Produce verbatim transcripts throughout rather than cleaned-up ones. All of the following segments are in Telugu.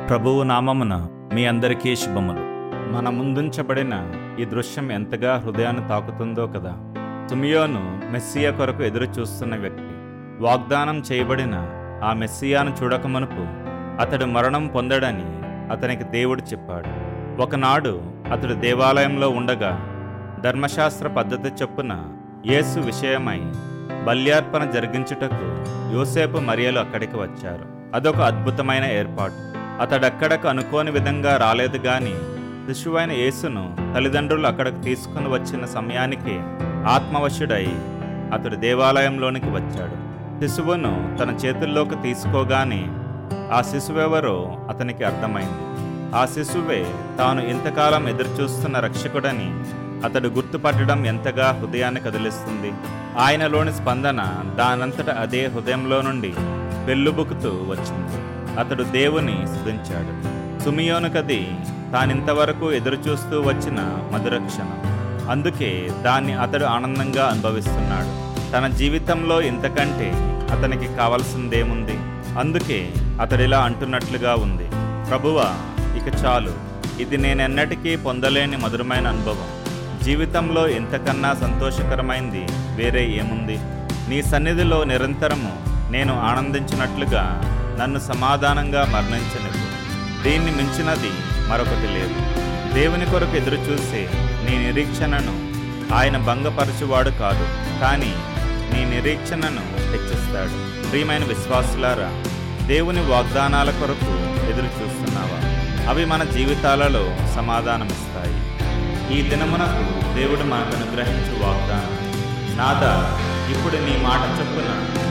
ప్రభువు నామమున మీ అందరికీ శుభములు. మన ముందుంచబడిన ఈ దృశ్యం ఎంతగా హృదయాన్ని తాకుతుందో కదా. సిమియోను మెస్సియా కొరకు ఎదురు చూస్తున్న వ్యక్తి. వాగ్దానం చేయబడిన ఆ మెస్సియాను చూడకమునుపు అతడు మరణం పొందడని అతనికి దేవుడు చెప్పాడు. ఒకనాడు అతడు దేవాలయంలో ఉండగా ధర్మశాస్త్ర పద్ధతి చొప్పున యేసు విషయమై బల్యార్పణ జరిగించుటకు యోసేపు మరియలు అక్కడికి వచ్చారు. అదొక అద్భుతమైన ఏర్పాటు. అతడక్కడకు అనుకోని విధంగా రాలేదు గాని శిశువైన యేసును తల్లిదండ్రులు అక్కడకు తీసుకుని వచ్చిన సమయానికి ఆత్మవశుడై అతడు దేవాలయంలోనికి వచ్చాడు. శిశువును తన చేతుల్లోకి తీసుకోగానే ఆ శిశువెవరో అతనికి అర్థమైంది. ఆ శిశువే తాను ఇంతకాలం ఎదురుచూస్తున్న రక్షకుడని అతడు గుర్తుపట్టడం ఎంతగా హృదయాన్ని కదిలిస్తుంది. ఆయనలోని స్పందన దానంతట అదే హృదయంలో నుండి పెళ్ళుబుకుతూ వచ్చింది. అతడు దేవుని స్తుతించాడు. సిమియోనుకది తానింతవరకు ఎదురుచూస్తూ వచ్చిన మధురక్షణం. అందుకే దాన్ని అతడు ఆనందంగా అనుభవిస్తున్నాడు. తన జీవితంలో ఇంతకంటే అతనికి కావలసిందేముంది? అందుకే అతడిలా అంటున్నట్లుగా ఉంది, ప్రభువా, ఇక చాలు, ఇది నేనెన్నటికీ పొందలేని మధురమైన అనుభవం. జీవితంలో ఇంతకన్నా సంతోషకరమైంది వేరే ఏముంది? నీ సన్నిధిలో నిరంతరము నేను ఆనందించినట్లుగా నన్ను సమాధానంగా మరణించనివ్వు. దీన్ని మించినది మరొకటి లేదు. దేవుని కొరకు ఎదురుచూసే నీ నిరీక్షణను ఆయన భంగపరచువాడు కాదు, కానీ నీ నిరీక్షణను హెచ్చిస్తాడు. ప్రియమైన విశ్వాసులారా, దేవుని వాగ్దానాల కొరకు ఎదురు చూస్తున్నావా? అవి మన జీవితాలలో సమాధానమిస్తాయి. ఈ దినమునకు దేవుడు మనకు అనుగ్రహించు వాగ్దానం, నాదా, ఇప్పుడు నీ మాట చొప్పున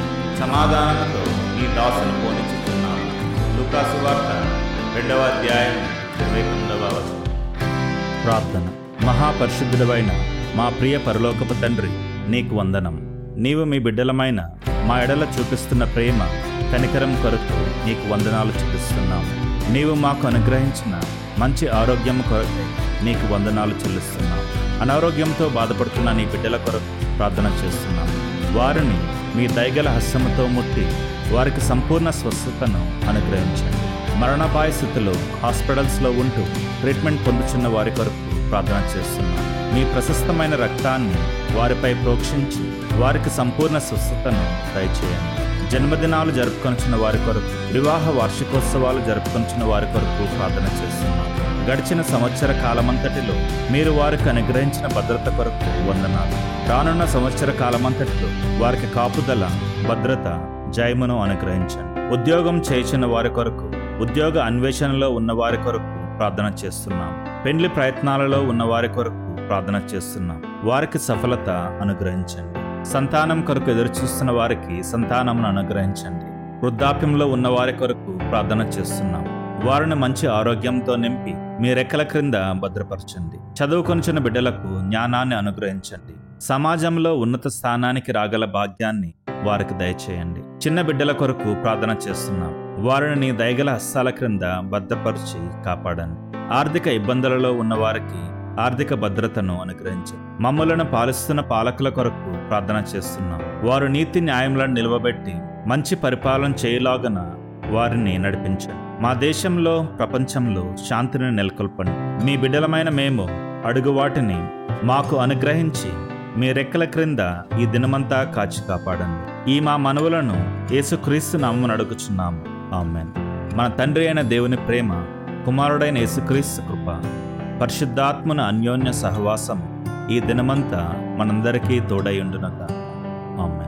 సమాధానంతో నీ దాసును పోనిచ్చుతున్నావు. లూకా సువార్త రెండవ అధ్యాయం ఇరవై తొమ్మిదవ వచనం. ప్రార్థన. మహాపరిశుద్ధుడవైన మా ప్రియ పరలోకపు తండ్రి, నీకు వందనం. నీవు మీ బిడ్డలమైన మా ఎడల చూపిస్తున్న ప్రేమ, కనికరం కొరకు నీకు వందనాలు చూపిస్తున్నాము. నీవు మాకు అనుగ్రహించిన మంచి ఆరోగ్యం కొరకు నీకు వందనాలు చెల్లిస్తున్నాము. అనారోగ్యంతో బాధపడుతున్న నీ బిడ్డల కొరకు ప్రార్థన చేస్తున్నాము. వారిని మీ దయగల హస్తముతో ముట్టి వారికి సంపూర్ణ స్వస్థతను అనుగ్రహించండి. మరణాపాయ స్థితిలో హాస్పిటల్స్లో ఉంటూ ట్రీట్మెంట్ పొందుతున్న వారి కొరకు ప్రార్థన చేస్తున్నాం. మీ ప్రశస్తమైన రక్తాన్ని వారిపై ప్రోక్షించి వారికి సంపూర్ణ స్వస్థతను దయచేయండి. జన్మదినాలు జరుపుకొనిచున్న వారి కొరకు, వివాహ వార్షికోత్సవాలు జరుపుకొనిచున్న వారి కొరకు ప్రార్థన చేస్తున్నాం. గడిచిన సంవత్సర కాలమంతటిలో మీరు వారికి అనుగ్రహించిన భద్రత కొరకు వందనాలు. రానున్న సంవత్సర కాలమంతటిలో వారికి కాపుదల, భద్రత, జయమును అనుగ్రహించండి. ఉద్యోగం చేయించిన వారి కొరకు, ఉద్యోగ అన్వేషణలో ఉన్న వారి కొరకు ప్రార్థన చేస్తున్నాం. పెండ్లి ప్రయత్నాలలో ఉన్న వారి కొరకు ప్రార్థన చేస్తున్నాం. వారికి సఫలత అనుగ్రహించండి. సంతానం కొరకు ఎదురుచూస్తున్న వారికి సంతానమును అనుగ్రహించండి. వృద్ధాప్యంలో ఉన్న వారి కొరకు ప్రార్థన చేస్తున్నాం. వారిని మంచి ఆరోగ్యంతో నింపి మీ రెక్కల క్రింద భద్రపరచండి. చదువుకొనిచున్న బిడ్డలకు జ్ఞానాన్ని అనుగ్రహించండి. సమాజంలో ఉన్నత స్థానానికి రాగల భాగ్యాన్ని వారికి దయచేయండి. చిన్న బిడ్డల కొరకు ప్రార్థన చేస్తున్నాం. వారిని నీ దయగల హస్తాల క్రింద భద్రపరిచి కాపాడండి. ఆర్థిక ఇబ్బందులలో ఉన్న వారికి ఆర్థిక భద్రతను అనుగ్రహించండి. మమ్మలను పాలిస్తున్న పాలకుల కొరకు ప్రార్థన చేస్తున్నాం. వారు నీతి న్యాయములను నిలవబెట్టి మంచి పరిపాలన చేయలాగన వారిని నడిపించండి. మా దేశంలో, ప్రపంచంలో శాంతిని నెలకొల్పండి. మీ బిడ్డలమైన మేము అడుగు వాటిని మాకు అనుగ్రహించి మీ రెక్కల క్రింద ఈ దినమంతా కాచి కాపాడండి. ఈ మా మనవులను యేసుక్రీస్తు నామమున అడుగుచున్నాము. ఆమేన్. మన తండ్రి అయిన దేవుని ప్రేమ, కుమారుడైన యేసుక్రీస్తు కృప, పరిశుద్ధాత్మన అన్యోన్య సహవాసం ఈ దినమంతా మనందరికీ తోడై ఉండునగాక. ఆమేన్.